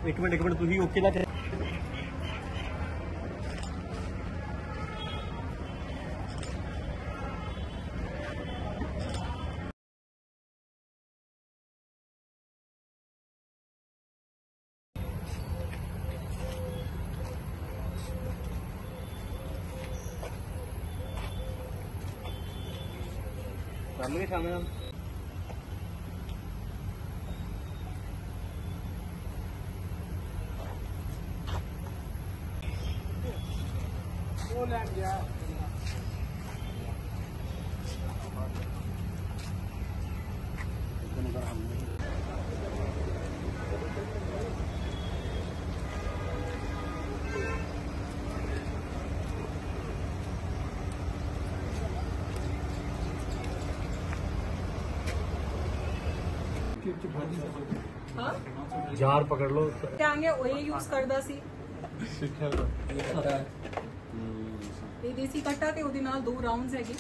एक मिनट तुसीं ओके ना सामने सामने वो लैंड गया जार पकड़ लो ਕਹਿੰਗੇ ਉਹ ਯੂਜ਼ ਕਰਦਾ ਸੀ ਇਹ ਦੇਸੀ ਕੱਟਾ ਤੇ ਉਹਦੇ ਨਾਲ 2 ਰਾਉਂਡਸ ਹੈਗੇ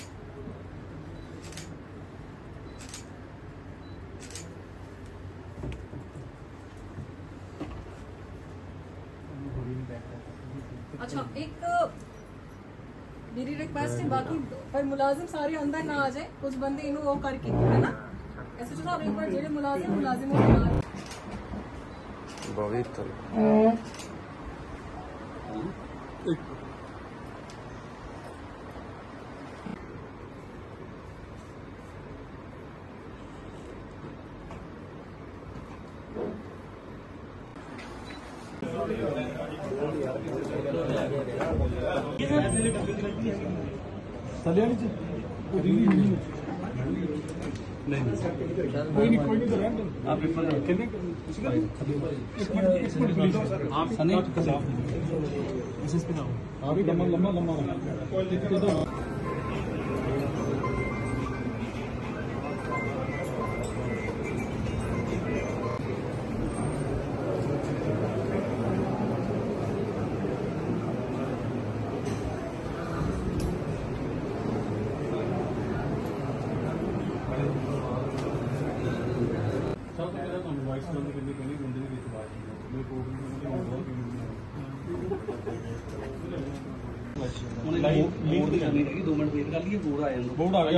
अच्छा एक मेरी रिक्वेस्ट है बाकी पर मुलाजिम सारे अंदर ना आ जाए कुछ बंदे इन्हों वो करके है ना ऐसे जो एक बार जेड़े मुलाजिम हो ना बोर्ड आ गया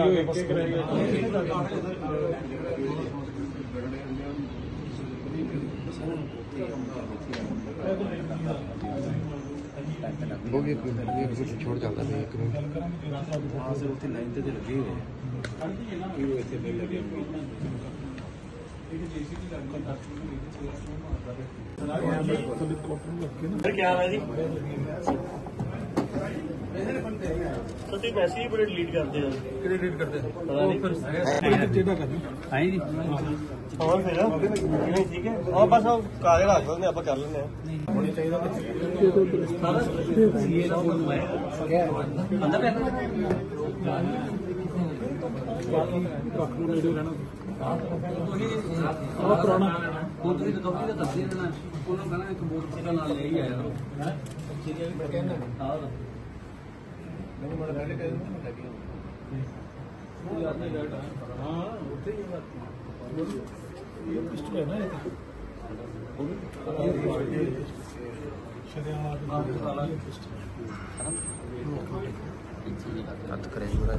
वो भी कुछ छोड़ जाता है एक वहां से उतनी लाइन ते लगे हुए हैं वो ऐसे लगे क्या है जी ਤੁਸੀਂ ਵੈਸੇ ਹੀ ਬੜੇ ਡਿਲੀਟ ਕਰਦੇ ਹੋ ਕਿਹੜੇ ਡਿਲੀਟ ਕਰਦੇ ਪਤਾ ਨਹੀਂ ਫਿਰ ਚੇਡਾ ਕਰਨੀ ਹਾਂ ਜੀ ਹੋਰ ਫਿਰ ਨਹੀਂ ਠੀਕ ਹੈ ਹਾਂ ਬਸ ਉਹ ਕਾਗਜ਼ ਰੱਖ ਲੈਂਦੇ ਆਪਾਂ ਕਰ ਲੈਂਦੇ ਆ ਹੋਣੀ ਚਾਹੀਦਾ ਸਾਰਾ ਇਹ ਨਾ ਅੰਦਰ ਰੱਖ ਨੂੰ ਨੇੜੇ ਰਹਿਣਾ ਉਹ ਪੁਰਾਣਾ ਉਹ ਤੁਸੀਂ ਰਿਕਵਰੀ ਦਾ ਦੱਸ ਦੇਣਾ ਉਹਨੂੰ ਕਹਿੰਦਾ ਇੱਕ ਬੋਰਡ ਪੱਕਾ ਨਾਲ ਲੈ ਹੀ ਆਇਆ ਹੈ ਠੀਕ ਹੈ ਮੈਂ ਕਹਿੰਦਾ ਹਾਂ नहीं मैं डाले कर दूं ना लगी वो याद नहीं डाटा हां होते ही बात ये किस्त है ना बात करें पूरा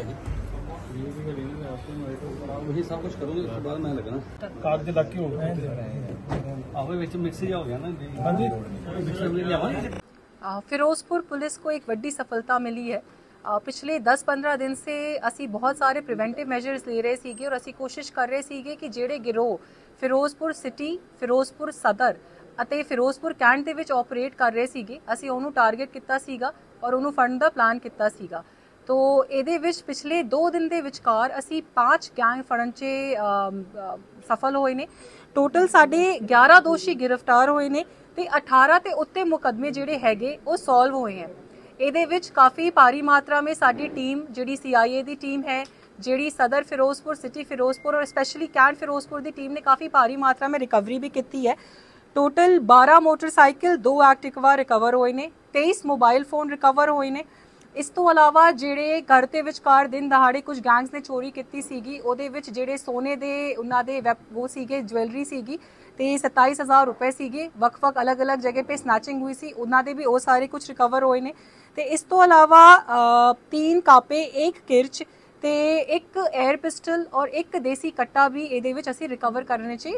वही सब कुछ करोगे उसके बाद मैं लगना कागज लग के हो आवे विच मिक्स हो गया ना हां जी मिक्स में लियावांगे ਫਿਰੋਜ਼ਪੁਰ ਪੁਲਿਸ को एक ਵੱਡੀ ਸਫਲਤਾ ਮਿਲੀ ਹੈ ਪਿਛਲੇ 10-15 ਦਿਨ ਸੇ ਅਸੀਂ ਬਹੁਤ ਸਾਰੇ ਪ੍ਰੀਵੈਂਟਿਵ ਮੈਜਰਸ ਲੈ ਰਹੇ ਸੀਗੇ ਔਰ ਅਸੀਂ ਕੋਸ਼ਿਸ਼ ਕਰ ਰਹੇ ਸੀਗੇ ਕਿ ਜਿਹੜੇ ਗਿਰੋਹ ਫਿਰੋਜ਼ਪੁਰ ਸਿਟੀ ਫਿਰੋਜ਼ਪੁਰ ਸਦਰ ਅਤੇ ਫਿਰੋਜ਼ਪੁਰ ਕੈਂਟ ਦੇ ਵਿੱਚ ਆਪਰੇਟ ਕਰ ਰਹੇ ਸੀਗੇ ਅਸੀਂ ਉਹਨੂੰ ਟਾਰਗੇਟ ਕੀਤਾ ਸੀਗਾ ਔਰ ਉਹਨੂੰ ਫੜਨ ਦਾ ਪਲਾਨ ਕੀਤਾ ਸੀਗਾ ਤੋ ਇਹਦੇ ਵਿੱਚ ਪਿਛਲੇ 2 ਦਿਨ ਦੇ ਵਿਚਕਾਰ ਅਸੀਂ 5 ਗੈਂਗ ਫੜਨ 'ਚ ਸਫਲ ਹੋਏ ਨੇ ਟੋਟਲ ਸਾਡੇ 11 ਦੋਸ਼ੀ ਗ੍ਰਿਫਤਾਰ ਹੋਏ ਨੇ ਤੇ 18 ਤੇ ਉੱਤੇ ਮੁਕਦਮੇ ਜਿਹੜੇ ਹੈਗੇ ਉਹ ਸੋਲਵ ਹੋਏ ਹੈ ਇਹਦੇ ਵਿੱਚ ਕਾਫੀ ਭਾਰੀ ਮਾਤਰਾ में ਸਾਡੀ ਟੀਮ ਜਿਹੜੀ CIA ਦੀ ਟੀਮ ਹੈ ਜਿਹੜੀ ਸਦਰ ਫਿਰੋਜ਼ਪੁਰ ਸਿਟੀ ਫਿਰੋਜ਼ਪੁਰ और स्पेशली कैंट फिरोजपुर ਦੀ ਟੀਮ ਨੇ ਕਾਫੀ ਭਾਰੀ ਮਾਤਰਾ में ਰਿਕਵਰੀ ਵੀ ਕੀਤੀ ਹੈ ਟੋਟਲ 12 ਮੋਟਰਸਾਈਕਲ 2 ਐਕਟਿਵਾ ਰਿਕਵਰ ਹੋਏ ਨੇ 23 ਮੋਬਾਈਲ ਫੋਨ ਰਿਕਵਰ ਹੋਏ ਨੇ ਇਸ ਤੋਂ ਇਲਾਵਾ ਜਿਹੜੇ ਘਰ ਦੇ ਵਿਚਕਾਰ ਦਿਨ ਦਹਾੜੇ ਕੁਝ ਗੈਂਗਸ ਨੇ ਚੋਰੀ ਕੀਤੀ ਸੀਗੀ, ਉਹਦੇ ਵਿੱਚ ਜਿਹੜੇ ਸੋਨੇ ਦੇ ਉਹਨਾਂ ਦੇ ਉਹ ਸੀਗੇ ਜਵੈਲਰੀ ਸੀਗੀ ਤੇ 27,000 रुपए ਸੀਗੇ, ਵੱਖ-ਵੱਖ ਅਲੱਗ-ਅਲੱਗ ਜਗ੍ਹਾ पे ਸਨੈਚਿੰਗ ਹੋਈ ਸੀ, ਉਹਨਾਂ ਦੇ ਵੀ ਉਹ ਸਾਰੇ ਕੁਝ ਰਿਕਵਰ ਹੋਏ ਨੇ। ਤੇ ਇਸ ਤੋਂ ਇਲਾਵਾ 3 ਕਾਪੇ, 1 ਕਿਰਚ ਤੇ 1 에ਅਰ ਪਿਸਟਲ ਔਰ 1 ਦੇਸੀ ਕੱਟਾ ਵੀ ਇਹਦੇ ਵਿੱਚ ਅਸੀਂ ਰਿਕਵਰ ਕਰਨੇ 'ਚ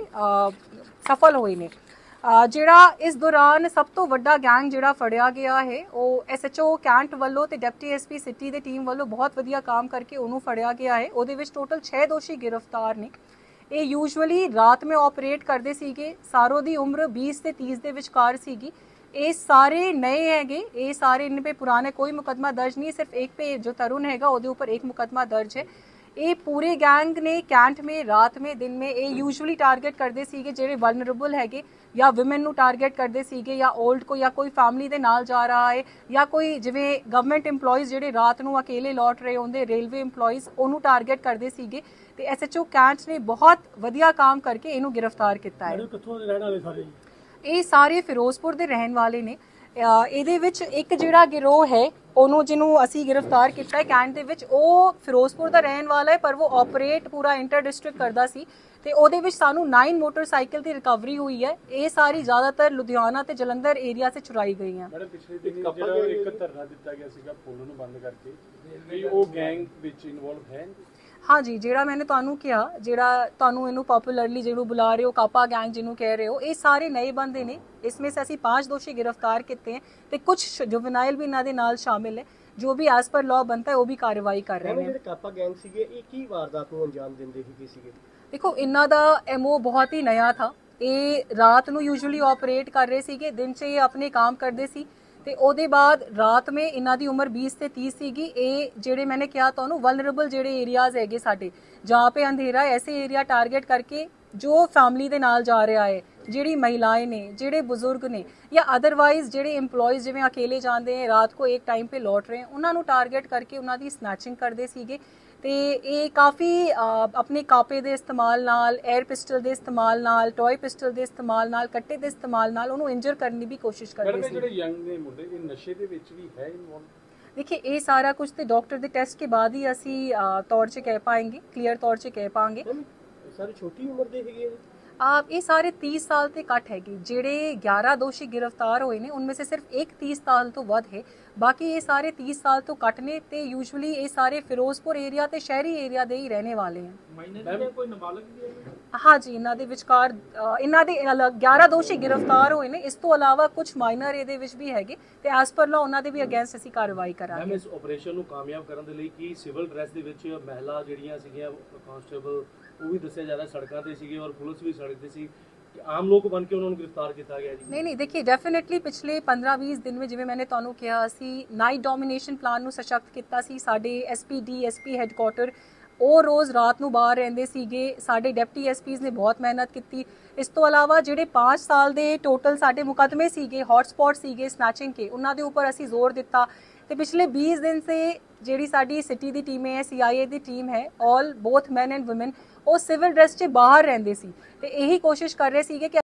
ਸਫਲ ਹੋਏ ਨੇ। ਜਿਹੜਾ ਇਸ ਦੌਰਾਨ ਸਭ ਤੋਂ ਵੱਡਾ ਗੈਂਗ ਜਿਹੜਾ ਫੜਿਆ ਗਿਆ ਹੈ ਉਹ SHO ਕੈਂਟ ਵੱਲੋਂ ਤੇ ਡਿਪਟੀ SP ਸਿਟੀ ਦੇ ਟੀਮ ਵੱਲੋਂ ਬਹੁਤ ਵਧੀਆ ਕੰਮ ਕਰਕੇ ਉਹਨੂੰ ਫੜਿਆ ਗਿਆ ਹੈ। ਉਹਦੇ ਵਿੱਚ ਟੋਟਲ 6 ਦੋਸ਼ੀ ਗ੍ਰਿਫਤਾਰ ਨੇ। ਇਹ ਯੂਜੂਅਲੀ ਰਾਤ में ऑपरेट करते ਸੀਗੇ, ਸਾਰੋਂ ਦੀ ਉਮਰ 20 ਤੇ 30 ਦੇ ਵਿਚਕਾਰ ਸੀਗੀ। ਇਹ ਸਾਰੇ ਨਏ ਹੈਗੇ, ਇਹ ਸਾਰੇ इन पे पुराने कोई मुकदमा दर्ज नहीं है, सिर्फ एक पे जो तरुण हैगा ਉਹਦੇ ਉੱਪਰ एक मुकदमा दर्ज है। ਇਹ ਪੂਰੇ ਗੈਂਗ ਨੇ ਕੈਂਟ में ਰਾਤ में दिन में ਇਹ ਯੂਜੂਅਲੀ ਟਾਰਗੇਟ ਕਰਦੇ ਸੀਗੇ ਜਿਹੜੇ ਵਲਨਰੇਬਲ ਹੈਗੇ ਜਾਂ ਵਿਮਨ ਨੂੰ ਟਾਰਗੇਟ ਕਰਦੇ ਸੀਗੇ ਜਾਂ 올ਡ ਕੋ ਜਾਂ ਕੋਈ ਫੈਮਿਲੀ ਦੇ ਨਾਲ ਜਾ ਰਹਾ ਹੈ ਜਾਂ ਕੋਈ ਜਿਵੇਂ ਗਵਰਨਮੈਂਟ EMPLOYEES ਜਿਹੜੇ ਰਾਤ ਨੂੰ ਅਕੇਲੇ ਲੌਟ ਰਹੇ ਹੁੰਦੇ, ਰੇਲਵੇ EMPLOYEES ਉਹਨੂੰ ਟਾਰਗੇਟ ਕਰਦੇ ਸੀਗੇ ਤੇ SHO ਕੈਂਟ ਨੇ ਬਹੁਤ ਵਧੀਆ ਕੰਮ ਕਰਕੇ ਇਹਨੂੰ ਗ੍ਰਿਫਤਾਰ ਕੀਤਾ ਹੈ। ਕਿੱਥੋਂ ਦੇ ਰਹਿਣ ਵਾਲੇ ਸਾਰੇ? ਇਹ ਸਾਰੇ ਫਿਰੋਜ਼ਪੁਰ ਦੇ ਰਹਿਣ ਵਾਲੇ ਨੇ। ਇਹਦੇ ਵਿੱਚ ਇੱਕ ਜਿਹੜਾ ਗਿਰੋਹ ਹੈ ਉਹਨੂੰ ਜਿਹਨੂੰ ਅਸੀਂ ਗ੍ਰਿਫਤਾਰ ਕੀਤਾ ਹੈ ਕੈਂਟ ਦੇ ਵਿੱਚ, ਉਹ ਫਿਰੋਜ਼ਪੁਰ ਦਾ ਰਹਿਣ ਵਾਲਾ ਹੈ ਪਰ ਉਹ ਆਪਰੇਟ ਪੂਰਾ ਇੰਟਰ ਡਿਸਟ੍ਰਿਕਟ ਕਰਦਾ ਸੀ ਤੇ ਉਹਦੇ ਵਿੱਚ ਸਾਨੂੰ 9 ਮੋਟਰਸਾਈਕਲ ਦੀ ਰਿਕਵਰੀ ਹੋਈ ਹੈ। ਇਹ ਸਾਰੀ ਜ਼ਿਆਦਾਤਰ ਲੁਧਿਆਣਾ ਤੇ ਜਲੰਧਰ ਏਰੀਆ ਸੇ ਚੁਰਾਈ ਗਈਆਂ। ਮੈਡਮ ਪਿਛਲੇ ਦਿਨ ਜਿਹੜਾ ਇੱਕ ਧਰਨਾ ਦਿੱਤਾ ਗਿਆ ਸੀਗਾ ਪੁਲ ਨੂੰ ਬੰਦ ਕਰਕੇ, ਕੀ ਉਹ ਗੈਂਗ ਵਿੱਚ ਇਨਵੋਲਵ ਹੈ? हाँ जी, ਜਿਹੜਾ मैंने ਤੁਹਾਨੂੰ ਕਿਹਾ, ਜਿਹੜਾ ਤੁਹਾਨੂੰ ਇਹਨੂੰ ਪਪੂਲਰਲੀ ਜਿਹਨੂੰ ਬੁਲਾ ਰਹੇ ਹੋ ਕਾਪਾ ਗੈਂਗ ਜਿਹਨੂੰ ਕਹਿ ਰਹੇ ਹੋ, ਇਹ ਸਾਰੇ ਨਏ ਬੰਦੇ ਨੇ। इसमें से ਅਸੀਂ 5 ਦੋਸ਼ੀ गिरफ्तार ਕੀਤੇ हैं ਤੇ ਕੁਝ ਜੁਵਨਾਈਲ ਵੀ ਇਹਨਾਂ ਦੇ ਨਾਲ ਸ਼ਾਮਿਲ ਹੈ। ਜੋ ਵੀ ਐਸ ਪਰ ਲਾਅ ਬਣता है ਉਹ ਵੀ ਕਾਰਵਾਈ ਕਰ ਰਹੇ ਨੇ। ਜਿਹੜੇ ਕਾਪਾ ਗੈਂਗ ਸੀਗੇ ਇਹ ਕੀ ਵਾਰਦਾਤ ਨੂੰ ਅੰਜਾਮ ਦਿੰਦੇ ਸੀਗੇ? ਦੇਖੋ ਇਹਨਾਂ ਦਾ MO ਬਹੁਤ ਹੀ ਨया था। ਇਹ ਰਾਤ ਨੂੰ ਯੂਜੂਅਲੀ ਆਪਰੇਟ ਕਰ ਰਹੇ ਸੀਗੇ, ਦਿਨ 'ਚ ਇਹ ਆਪਣੇ ਕੰਮ ਕਰਦੇ ਸੀ ਤੇ ਉਹਦੇ ਬਾਅਦ ਰਾਤ में ਇਹਨਾਂ ਦੀ ਉਮਰ 20 ਤੇ 30 ਸੀਗੀ। ਇਹ ਜਿਹੜੇ मैंने ਕਿਹਾ ਤੁਹਾਨੂੰ ਵਲਨਰੇਬਲ ਜਿਹੜੇ ਏਰੀਆਜ਼ ਹੈਗੇ ਸਾਡੇ ਜਹਾਂ पे अंधेरा ऐसे ਏਰੀਆ ਟਾਰਗੇਟ ਕਰਕੇ ਜੋ ਫੈਮਿਲੀ ਦੇ ਨਾਲ ਜਾ ਰਿਹਾ ਹੈ, ਜਿਹੜੀ ਮਹਿਲਾएं ਨੇ, ਜਿਹੜੇ ਬਜ਼ੁਰਗ ਨੇ ਜਾਂ ਅਦਰਵਾਈਜ਼ ਜਿਹੜੇ EMPLOYEES ਜਿਵੇਂ ਅਕੇਲੇ ਜਾਂਦੇ हैं ਰਾਤ को एक टाइम पे लौट रहे हैं, ਉਹਨਾਂ ਨੂੰ ਟਾਰਗੇਟ ਕਰਕੇ ਉਹਨਾਂ ਦੀ ਸਨੈਚਿੰਗ ਕਰਦੇ ਸੀਗੇ। ਤੇ ਇਹ ਕਾਫੀ ਆਪਣੇ ਕਾਪੇ ਦੇ ਇਸਤੇਮਾਲ ਨਾਲ, 에ਅਰ ਪਿਸਟਲ ਦੇ ਇਸਤੇਮਾਲ ਨਾਲ, ਟॉय ਪਿਸਟਲ ਦੇ ਇਸਤੇਮਾਲ ਨਾਲ, ਕੱਟੇ ਦੇ ਇਸਤੇਮਾਲ ਨਾਲ ਉਹਨੂੰ ਇੰਜਰ ਕਰਨ ਦੀ ਵੀ ਕੋਸ਼ਿਸ਼ ਕਰਦੇ ਸੀ। ਜਿਹੜੇ ਯੰਗ ਨੇ ਮੁੰਡੇ ਇਹ ਨਸ਼ੇ ਦੇ ਵਿੱਚ ਵੀ ਹੈ ਇਨਵੋਲਵ? देखिए ये सारा कुछ तो डॉक्टर के टेस्ट के बाद ही असी तौर से कह पाएंगे, क्लियर तौर से कह पाएंगे। ਸਾਰੀ ਛੋਟੀ ਉਮਰ ਦੇ ਹੈਗੇ ये सारे 30 साल ਤੇ ਘੱਟ ਹੈਗੇ। ਜਿਹੜੇ 11 ਦੋਸ਼ੀ ਗ੍ਰਿਫਤਾਰ ਹੋਏ ਨੇ ਉਨमें से सिर्फ एक 30 साल ਤੋਂ ਵੱਧ ਹੈ, ਬਾਕੀ ਇਹ ਸਾਰੇ 30 ਸਾਲ ਤੋਂ ਘੱਟ ਨੇ ਤੇ ਯੂਜੂਅਲੀ ਇਹ ਸਾਰੇ ਫਿਰੋਜ਼ਪੁਰ ਏਰੀਆ ਤੇ ਸ਼ਹਿਰੀ ਏਰੀਆ ਦੇ ਹੀ ਰਹਿਣੇ ਵਾਲੇ ਹਨ। ਮਾਈਨਰ ਦੇ ਕੋਈ ਨਾਬਾਲਗ ਵੀ ਹੈ? हाँ जी, ਇਹਨਾਂ ਦੇ ਵਿਚਕਾਰ ਇਹਨਾਂ ਦੇ 11 ਦੋਸ਼ੀ ਗ੍ਰਿਫਤਾਰ ਹੋਏ ਨੇ। ਇਸ ਤੋਂ ਇਲਾਵਾ ਕੁਝ ਮਾਈਨਰ ਇਹਦੇ ਵਿੱਚ ਵੀ ਹੈਗੇ ਤੇ ਐਸ ਪਰ ਲਾ ਉਹਨਾਂ ਦੇ ਵੀ ਅਗੇਂਸਟ ਅਸੀਂ ਕਾਰਵਾਈ ਕਰਾਂਗੇ। ਮੈਮ ਇਸ ਆਪਰੇਸ਼ਨ ਨੂੰ ਕਾਮਯਾਬ ਕਰਨ ਦੇ ਲਈ ਕੀ ਸਿਵਲ ਡਰੈਸ ਦੇ ਵਿੱਚ ਮਹਿਲਾ ਜਿਹੜੀਆਂ ਸੀਗੀਆਂ ਕਾਂਸਟੇਬਲ ਉਹ ਵੀ ਦੱਸਿਆ ਜਾ ਰਿਹਾ ਸੜਕਾਂ ਤੇ ਸੀਗੇ ਔਰ ਪੁਲਿਸ ਵੀ ਸੜਕ ਤੇ ਸੀ, ਆਮ ਲੋਕ ਬਣ ਕੇ ਉਹਨਾਂ ਨੂੰ ਗ੍ਰਿਫਤਾਰ ਕੀਤਾ ਗਿਆ ਜੀ? नहीं देखिए डेफिनेटली पिछले 15-20 दिन में जिवें मैंने ਤੁਹਾਨੂੰ ਕਿਹਾ ਅਸੀਂ ਨਾਈਟ ਡੋਮੀਨੇਸ਼ਨ ਪਲਾਨ ਨੂੰ ਸਸ਼ਕਤ ਕੀਤਾ ਸੀ। ਸਾਡੇ SP DSP ਹੈੱਡਕੁਆਟਰ ਉਹ ਰੋਜ਼ ਰਾਤ ਨੂੰ ਬਾਹਰ ਰਹਿੰਦੇ ਸੀਗੇ। ਸਾਡੇ ਡਿਪਟੀ SPs ਨੇ ਬਹੁਤ ਮਿਹਨਤ ਕੀਤੀ। ਇਸ ਤੋਂ ਇਲਾਵਾ ਜਿਹੜੇ 5 ਸਾਲ ਦੇ ਟੋਟਲ ਸਾਡੇ ਮੁਕੱਦਮੇ ਸੀਗੇ, ਹੌਟਸਪੌਟ ਸੀਗੇ ਸਨੈਚਿੰਗ ਕੇ, ਉਹਨਾਂ ਦੇ ਉੱਪਰ ਅਸੀਂ ਜ਼ੋਰ ਦਿੱਤਾ ਤੇ ਪਿਛਲੇ 20 ਦਿਨ ਸੇ ਜਿਹੜੀ ਸਾਡੀ ਸਿਟੀ ਦੀ ਟੀਮ ਹੈ, CIA ਦੀ ਟੀਮ ਹੈ, all both man and woman, ਉਹ ਸਿਵਲ ਡਰੈਸ 'ਚ ਬਾਹਰ ਰਹਿੰਦੇ ਸੀ ਤੇ ਇਹੀ ਕੋਸ਼ਿਸ਼ ਕਰ ਰਹੇ ਸੀਗੇ ਕਿ